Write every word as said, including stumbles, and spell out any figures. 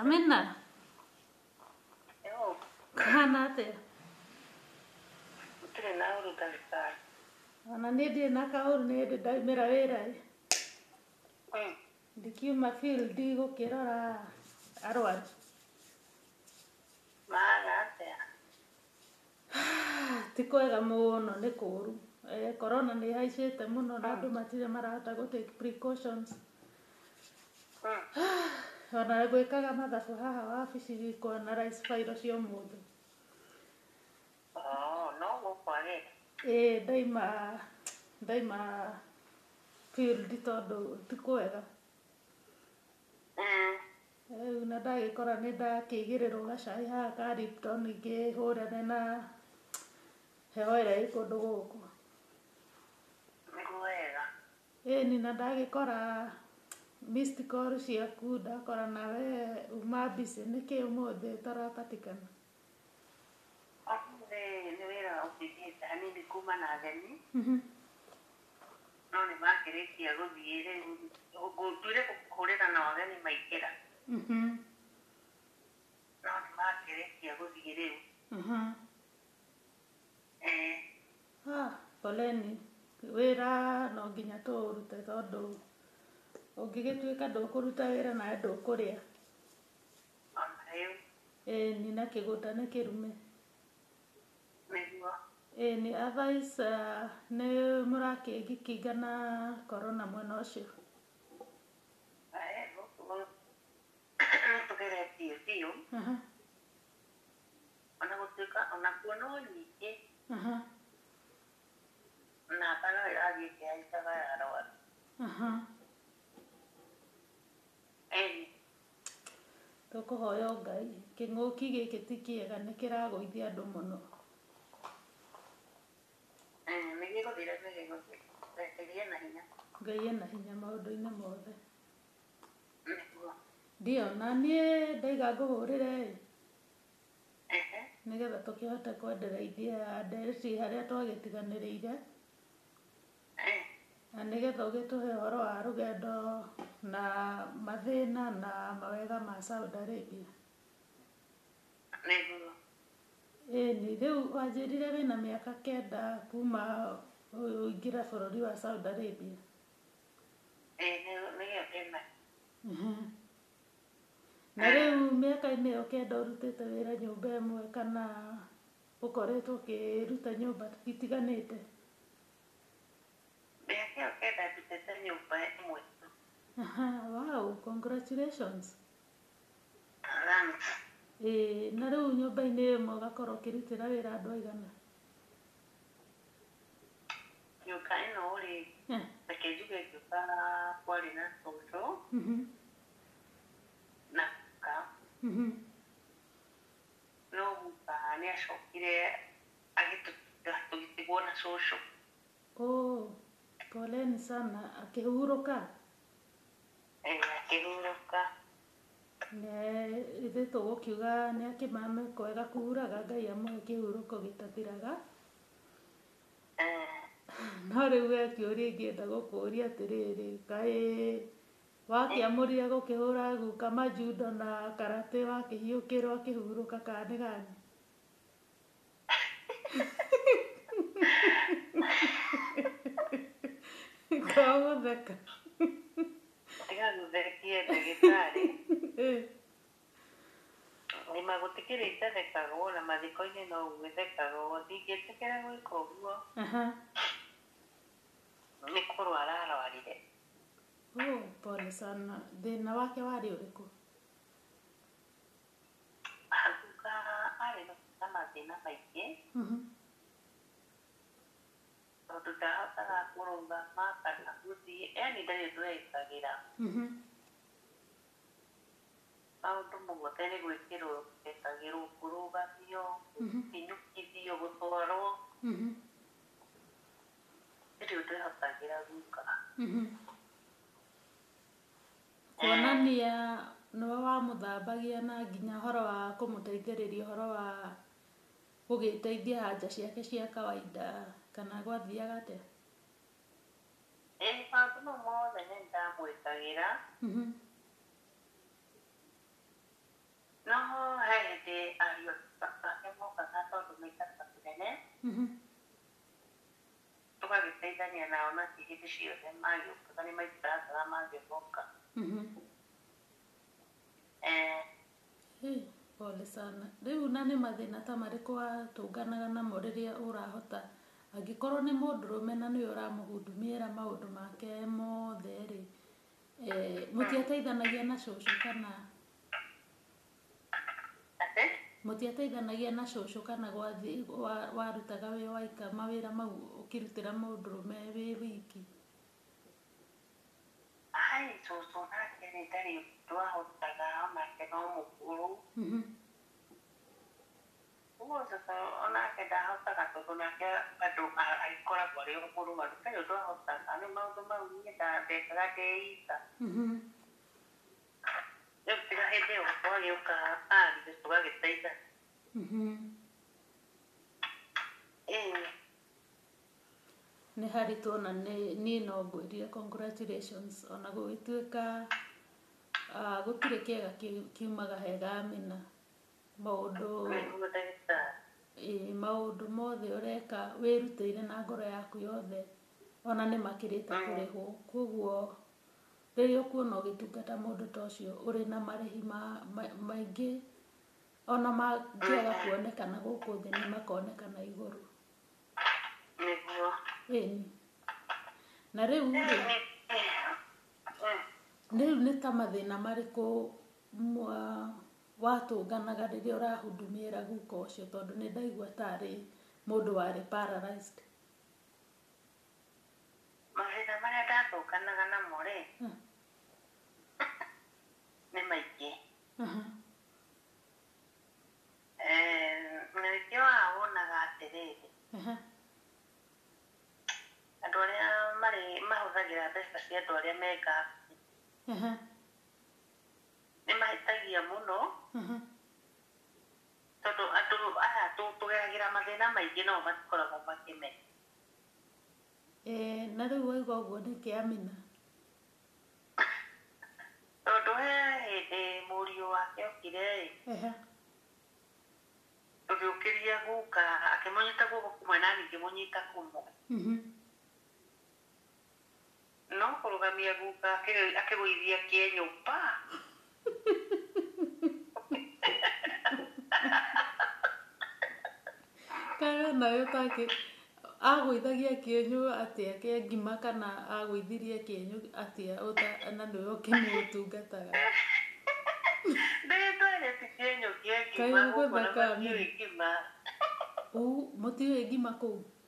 Amina. Yo. Kahana atia. Utirĩ na ũru ndagĩtarĩ. Ona nĩ ndirĩ na kaũru nĩ hĩndĩ ndaumĩra wĩra. Mm. Ndikiuma field gũkĩrora arwaru. Maana atĩa? Ti kwega mũno nĩ kũũru. Eh, corona nĩ ĩhaicĩte mũno na andũ matirĩ marahota gũ take precautions. Mm. Ona gwĩkaga mathabu haha wabici kũanalyze file cia mũndũ. Oh, no gũkwarĩra. Ĩĩ ndaima ndaima field tondũ ti kwega. Mm. Rĩu na ndagĩkora nĩ ndakĩigĩrĩrwo gacai haha ka Lipton ngĩhũrane na heho ĩrĩa ĩ kũndũ gũkũ. Nĩguo wega. Ĩni na ndagĩkora missed call ciaku ndakora nawe uma busy nĩkĩ ũmũthĩ ũtarapatikana. Ũmũthĩ nĩ wĩra ũthiĩte hanini kuma na ageni. Mhm. No nĩ makĩrĩkia gũthiĩ rĩu ngũtuire kũhũrĩra na ageni maingĩra. Mhm. No nĩ makĩrĩkia gũthiĩ rĩu. Mhm. Eh. Ah, poleni. Wĩra no nginya tũũrute tondũ ũngĩgĩtuĩka ndũkũruta wĩra nawe ndũkũrĩa. Ona rĩu. Ĩni na kĩgũta nĩ kĩrume. Nĩguo. Ĩni otherwise nĩ mũrakĩngĩkĩnga na corona mwena ũcio. Eh, gũkũ tũgeretie biũ. Aha. Ona gũtuĩka onakuo no nyingĩ. Aha. Na kana ĩrathiĩ ĩkĩhaicaga ya arwaru. Aha. Ĩni. Tũkũhoya Ngai kĩng'ũki gĩkĩ ti kĩega nĩ kĩragũithia andũ mũno. Eh, nĩ gĩgũthira nĩ gĩgũthira. Gĩgĩe na hinya. Ngai ena hinya maũndũ-inĩ mothe. Nĩguo. Ndio na niĩ ndaiga ngũhũrĩre Ehe. nĩgetha tũkĩhote kwendereithia ndereti harĩa twagĩtiganĩrĩire. Eh. Na nĩgetha ũgĩtũhe ũhoro wa rũgendo na mathĩna na mawega ma Saudi Arabia. Nĩguo. Ĩni rĩu wanjĩrire wĩna mĩaka kenda kuma ũingĩra bũrũri wa Saudi Arabia. Eh, nĩgĩo ndĩna. Mhm. Na rĩu mĩaka-inĩ ĩyo kenda ũrutĩte wĩra nyũmba ĩmwe kana ũkoretwo ũkĩruta nyũmba itiganĩte? Mĩaka ĩyo kenda ndutĩte nyũmba ĩmwe tu. Aha, wow, congratulations. Thanks. Ĩĩ na rĩu nyũmba-inĩ ĩmwe ũgakorwo ũkĩrutĩra wĩra andũ aigana? Nyũmba ĩno rĩ, reke njuge nyũmba kwarĩ na cũcũ na guka. No guka nĩ acokire agĩtũtiga tũgĩtigwo na cũcũ. Oh, poleni sana. Akĩhurũka? Eh, akĩhurũka. Ithuĩ tũgũkiuga nĩ akĩmame kwega kuuraga, Ngai amũhe kĩhurũko gĩtathiraga. No rĩu we kĩũria ingĩenda gũkũria atĩrĩrĩ, kaĩ wakĩamũrire gũkĩhũra guka majudo na karate wakĩhiũkĩrwo akĩhurũka kana nĩ gani? Kwa gũtheka. Tiga gũthekie ndagĩtarĩ. Nĩma gũtikĩrĩ itathekagwo na mathiko-inĩ no gwĩthekagwo. Ndingĩtĩkĩra gwĩka ũguo. Nĩ kũrwara arwarire. Oh, pole sana. Thĩna wake warĩ ũrĩkũ? Guka arĩ na mathĩna maingĩ. Tondũ ndahotaga kũrũgama kana gũthiĩ, yani ndarĩ ũndũ ekagĩra. Maũndũ mothe nĩ gwĩkĩrwo ekagĩrwo, kũrũgamio, gũkinyũkithio, gũtwarwo. Ndarĩ ũndũ ehotagĩra guka. Kuonania nĩwe wamũthambagia na nginya ũhoro wa kũmũteithĩrĩria ũhoro wa gũgĩteithia haja ciake cia kawaida kana gwathiaga atĩa? Ĩĩ maũndũ mau mothe nĩ ndamwĩkagĩra. no he hĩndĩ ariũ ake mokaga tondũ maikaraga kũnene tũgagĩteithania nao na ti hĩndĩ ciothe magĩũkaga nĩ maikaraga mangĩmoka. Pole sana. Rĩu na nĩ mathĩna ta marĩkũ watũnganaga namo rĩrĩa ũrahota angĩkorwo nĩ mũndũrũme na nĩwe ũramũhudumĩra maũndũ make mothe rĩ, mũtiateithanagia na cũcũ kana mũtiateithanagia na cũcũ kana warutaga wĩ waika mawĩra mau ũkĩrutĩra mũndũrũme wĩ wiki? Hai cũcũ nake nĩ ndarĩ twahotaga onake no mũkũrũ. Ũguo cũcũ onake ndahotaga tondũ nake bado agĩkoragwo arĩ mũrũaru kaĩ twahotaga nĩ maũndũ mau niĩ ndekaga ndĩ ika. Rĩu tiga hĩndĩ ĩyo twagĩũka ariũ tũgagĩteithania. Nĩ haritũ na niĩ no ngwĩrie congratulations ona gũgĩtuĩka gũtirĩ kĩega kiumaga hega Amina. Maũndũ maũndũ mothe ũreka wĩrutĩire na ngoro yaku yothe ona nĩ makĩrĩte kũrĩhwo, koguo rĩrĩa ũkuona ũgĩtungata mũndũ ta ũcio ũrĩ na marĩhi maingĩ ona mangĩaga kuonekana gũkũ thĩ nĩ makonekana igũrũ. Nĩguo. Ĩni. Na rĩu rĩ, rĩu nĩ ta mathĩna marĩkũ watũnganaga rĩrĩa ũrahudumĩra guka ũcio tondũ nĩ ndaigua tarĩ mũndũ warĩ paralyzed? Mathĩna marĩa ndatũnganaga namo rĩ nĩ maingĩ. Na nĩkĩo wonaga atĩrĩrĩ, andũ arĩa mahũthagĩra mbeca cia andũ arĩa me ngabu nĩ mahĩtagia mũno tondũ andũ aya tũgeragĩra mathĩna maingĩ nao matikoragwo makĩmenya. Na rĩu waigua ũguo nĩkĩ Amina? Tondũ he hĩndĩ mũriũ wake okire ĩ, tũgĩũkĩria guka akĩmũnyita guoko kũmwe na ngĩmũnyita kũmwe. No kũrũgamia guka akĩgũithia kĩenyũ pa. Kana nayo take agũithagia kĩenyũ atĩa kĩa ngima kana agũithirie kĩenyũ atĩa na nĩwe ũkĩmũtungataga? Ndĩtware ti kĩenyũ kĩa ngima gũkũ na matiũĩ ngima. Mũtiũĩ ngima kũu?